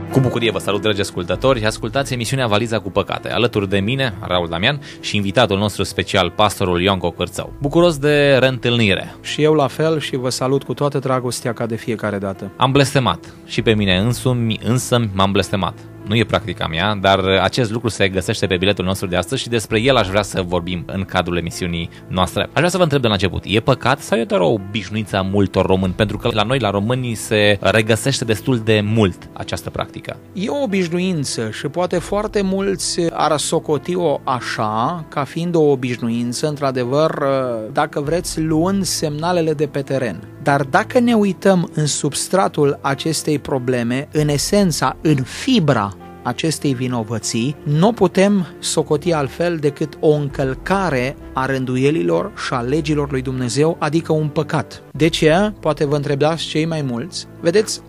Cu bucurie vă salut, dragi ascultători, ascultați emisiunea Valiza cu Păcate, alături de mine, Raul Damian, și invitatul nostru special, pastorul Ioan Cocârțău. Bucuros de reîntâlnire. Și eu la fel și vă salut cu toată dragostea ca de fiecare dată. Am blestemat și pe mine însă m-am blestemat. Nu e practica mea, dar acest lucru se găsește pe biletul nostru de astăzi și despre el aș vrea să vorbim în cadrul emisiunii noastre. Aș vrea să vă întreb de la început, e păcat sau e doar o obișnuință a multor români? Pentru că la noi, la români, se regăsește destul de mult această practică. E o obișnuință și poate foarte mulți ar socoti-o așa, ca fiind o obișnuință, într-adevăr, dacă vreți, luând semnalele de pe teren. Dar dacă ne uităm în substratul acestei probleme, în esența, în fibra acestei vinovății, nu putem socoti altfel decât o încălcare a rânduielilor și a legilor lui Dumnezeu, adică un păcat. De ce? Poate vă întrebați cei mai mulți. Vedeți,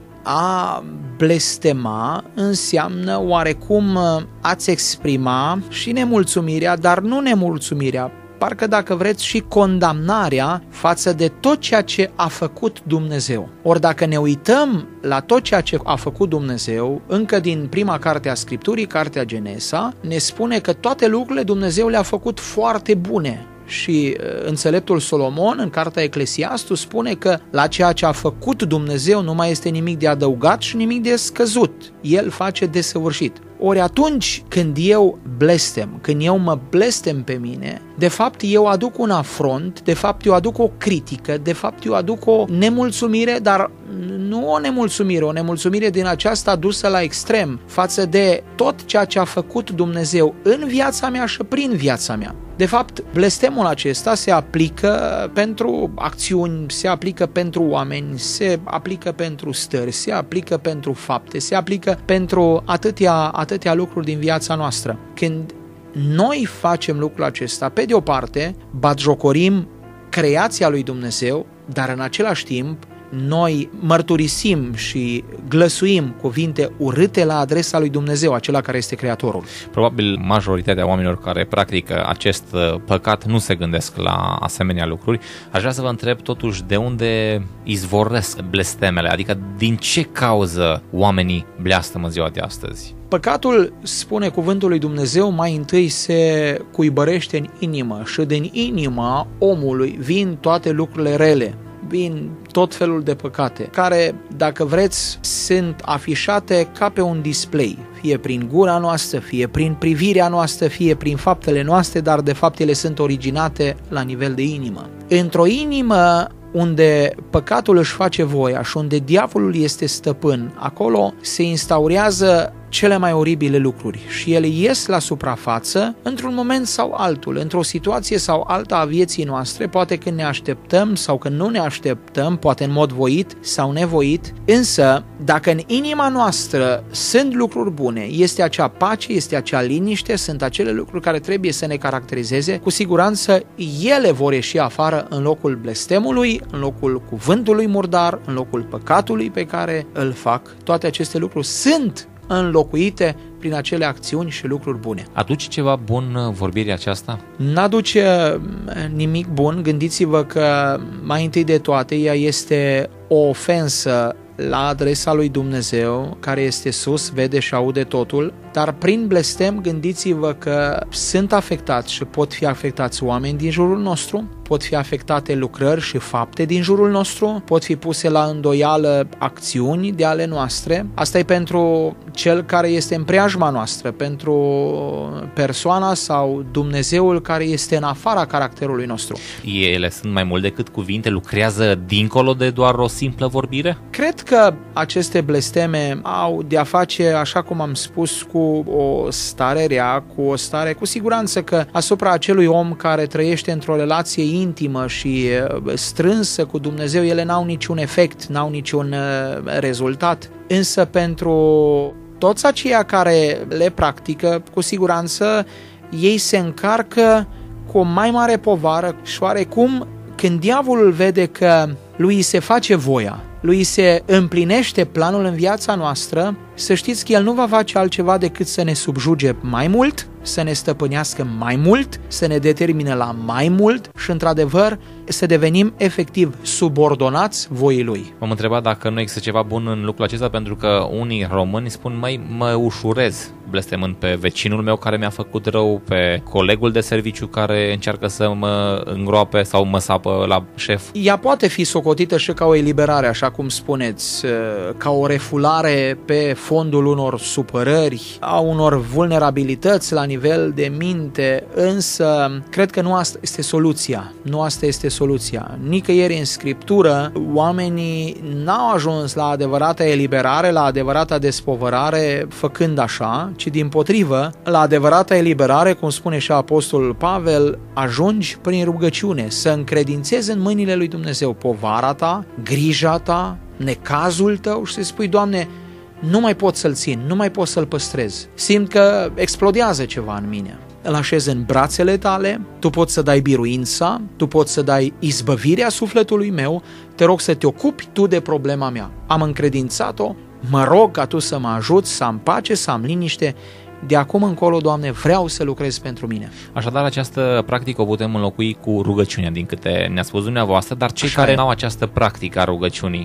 a blestema înseamnă oarecum a-ți exprima și nemulțumirea, dar nu nemulțumirea, parcă dacă vreți și condamnarea față de tot ceea ce a făcut Dumnezeu. Ori dacă ne uităm la tot ceea ce a făcut Dumnezeu, încă din prima carte a Scripturii, cartea Genesa, ne spune că toate lucrurile Dumnezeu le-a făcut foarte bune. Și înțeleptul Solomon, în cartea Eclesiastul, spune că la ceea ce a făcut Dumnezeu nu mai este nimic de adăugat și nimic de scăzut. El face desăvârșit. Ori atunci când eu blestem, când eu mă blestem pe mine, de fapt eu aduc un afront, de fapt eu aduc o critică, de fapt eu aduc o nemulțumire, dar nu o nemulțumire din aceasta dusă la extrem față de tot ceea ce a făcut Dumnezeu în viața mea și prin viața mea. De fapt, blestemul acesta se aplică pentru acțiuni, se aplică pentru oameni, se aplică pentru stări, se aplică pentru fapte, se aplică pentru atâtea lucruri din viața noastră. Când noi facem lucrul acesta, pe de o parte, batjocorim creația lui Dumnezeu, dar în același timp noi mărturisim și glăsuim cuvinte urâte la adresa lui Dumnezeu, acela care este Creatorul. Probabil majoritatea oamenilor care practică acest păcat nu se gândesc la asemenea lucruri. Aș vrea să vă întreb totuși de unde izvorăsc blestemele, adică din ce cauză oamenii bleastămă ziua de astăzi? Păcatul, spune cuvântul lui Dumnezeu, mai întâi se cuibărește în inimă și din inima omului vin toate lucrurile rele. Vin tot felul de păcate, care, dacă vreți, sunt afișate ca pe un display, fie prin gura noastră, fie prin privirea noastră, fie prin faptele noastre, dar de fapt ele sunt originate la nivel de inimă. Într-o inimă unde păcatul își face voia și unde diavolul este stăpân, acolo se instaurează cele mai oribile lucruri și ele ies la suprafață într-un moment sau altul, într-o situație sau alta a vieții noastre, poate când ne așteptăm sau când nu ne așteptăm, poate în mod voit sau nevoit, însă dacă în inima noastră sunt lucruri bune, este acea pace, este acea liniște, sunt acele lucruri care trebuie să ne caracterizeze, cu siguranță ele vor ieși afară în locul blestemului, în locul cuvântului murdar, în locul păcatului pe care îl fac. Toate aceste lucruri sunt înlocuite prin acele acțiuni și lucruri bune. Aduce ceva bun vorbirea aceasta? N-aduce nimic bun. Gândiți-vă că mai întâi de toate ea este o ofensă la adresa lui Dumnezeu, care este sus, vede și aude totul, dar prin blestem gândiți-vă că sunt afectați și pot fi afectați oameni din jurul nostru, pot fi afectate lucrări și fapte din jurul nostru, pot fi puse la îndoială acțiuni de ale noastre. Asta e pentru cel care este în preajma noastră, pentru persoana sau Dumnezeul care este în afara caracterului nostru. Ele sunt mai mult decât cuvinte, lucrează dincolo de doar o simplă vorbire? Cred că aceste blesteme au de-a face, așa cum am spus, cu o stare rea, cu o stare, cu siguranță că asupra acelui om care trăiește într-o relație intimă și strânsă cu Dumnezeu, ele n-au niciun efect, n-au niciun rezultat. Însă pentru toți aceia care le practică, cu siguranță ei se încarcă cu o mai mare povară și oarecum când diavolul vede că lui se face voia, lui se împlinește planul în viața noastră, să știți că El nu va face altceva decât să ne subjuge mai mult, să ne stăpânească mai mult, să ne determine la mai mult și, într-adevăr, să devenim efectiv subordonați voii Lui. M-am întrebat dacă nu există ceva bun în lucrul acesta, pentru că unii români spun, măi, mă ușurez blestemând pe vecinul meu care mi-a făcut rău, pe colegul de serviciu care încearcă să mă îngroape sau mă sapă la șef. Ea poate fi socotită și ca o eliberare, așa cum spuneți, ca o refulare pe fondul unor supărări, a unor vulnerabilități la nivel de minte, însă cred că nu asta este soluția. Nu asta este soluția. Nicăieri în Scriptură oamenii n-au ajuns la adevărata eliberare, la adevărata despovărare făcând așa, ci dimpotrivă, la adevărata eliberare, cum spune și Apostolul Pavel, ajungi prin rugăciune, să încredințezi în mâinile lui Dumnezeu povara ta, grija ta, necazul tău și să spui, Doamne, nu mai pot să-l țin, nu mai pot să-l păstrez. Simt că explodează ceva în mine. Îl așezi în brațele tale, tu poți să dai biruința, tu poți să dai izbăvirea sufletului meu, te rog să te ocupi tu de problema mea. Am încredințat-o, mă rog ca tu să mă ajuți, să am pace, să am liniște. De acum încolo, Doamne, vreau să lucrez pentru mine. Așadar, această practică o putem înlocui cu rugăciunea, din câte ne-a spus dumneavoastră, dar cei care n-au această practică a rugăciunii,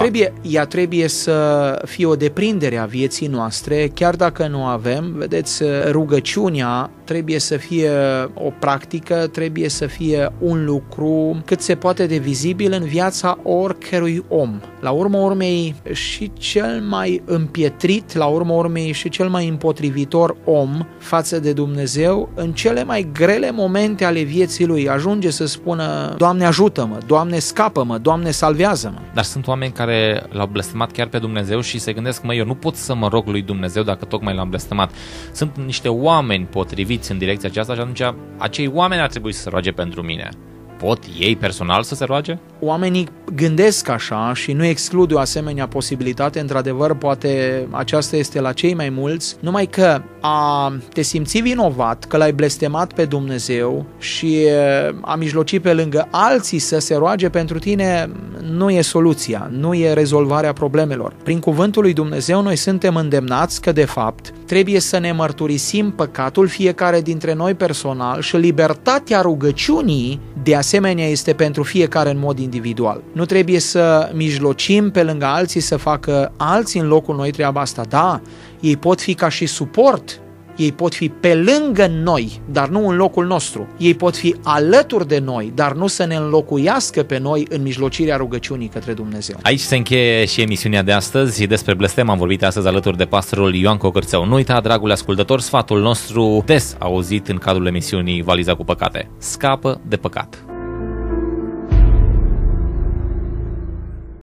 ea trebuie să fie o deprindere a vieții noastre, chiar dacă nu avem. Vedeți, rugăciunea trebuie să fie o practică, trebuie să fie un lucru cât se poate de vizibil în viața oricărui om. La urma urmei, și cel mai împietrit, la urma urmei și cel mai împotrivitor om față de Dumnezeu, în cele mai grele momente ale vieții lui, ajunge să spună, Doamne ajută-mă, Doamne scapă-mă, Doamne salvează-mă. Dar sunt oameni care l-au blestemat chiar pe Dumnezeu și se gândesc, eu nu pot să mă rog lui Dumnezeu dacă tocmai l-am blestemat. Sunt niște oameni potriviți în direcția aceasta și atunci acei oameni ar trebui să se roage pentru mine. Pot ei personal să se roage? Oamenii gândesc așa și nu exclud o asemenea posibilitate. Într-adevăr, poate aceasta este la cei mai mulți, numai că a te simți vinovat că l-ai blestemat pe Dumnezeu și a mijloci pe lângă alții să se roage pentru tine nu e soluția, nu e rezolvarea problemelor. Prin cuvântul lui Dumnezeu noi suntem îndemnați că de fapt trebuie să ne mărturisim păcatul fiecare dintre noi personal și libertatea rugăciunii de asemenea este pentru fiecare în mod individual. Nu trebuie să mijlocim pe lângă alții să facă alții în locul noi treaba asta. Da, ei pot fi ca și suport, ei pot fi pe lângă noi, dar nu în locul nostru. Ei pot fi alături de noi, dar nu să ne înlocuiască pe noi în mijlocirea rugăciunii către Dumnezeu. Aici se încheie și emisiunea de astăzi. Despre blestem am vorbit astăzi alături de pastorul Ioan Cocârțău. Nu uita, dragul ascultător, sfatul nostru des auzit în cadrul emisiunii Valiza cu păcate. Scapă de păcat.